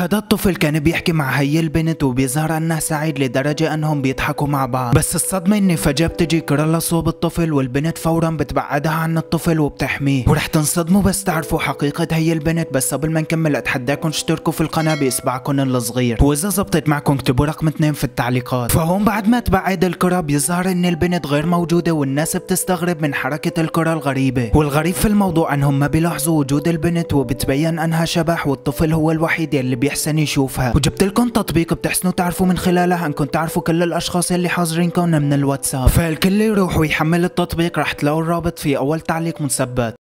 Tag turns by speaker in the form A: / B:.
A: هذا الطفل كان بيحكي مع هي البنت وبيظهر انه سعيد لدرجة انهم بيضحكوا مع بعض، بس الصدمة اني فجأة بتجي كرالا صوب الطفل والبنت فورا بتبعدها عن الطفل وبتحميه، ورح تنصدموا بس تعرفوا حقيقة هي البنت. بس قبل ما نكمل اتحداكم اشتركوا في القناة باصبعكم الصغير، واذا زبطت معكم اكتبوا رقم 2 في التعليقات. فهون بعد ما تبعد الكرة بيظهر ان البنت غير موجودة والناس بتستغرب من حركة الكرة الغريبة، والغريب في الموضوع انهم ما بيلاحظوا وجود البنت وبتبين انها شبح والطفل هو الوحيد يلي بيحسن يشوفها. وجبت لكم تطبيق بتحسنوا تعرفوا من خلاله انكم تعرفوا كل الاشخاص يلي حاضرينكم من الواتساب، فالكل يروح ويحمل التطبيق، رح تلاقوا الرابط في اول تعليق مثبت.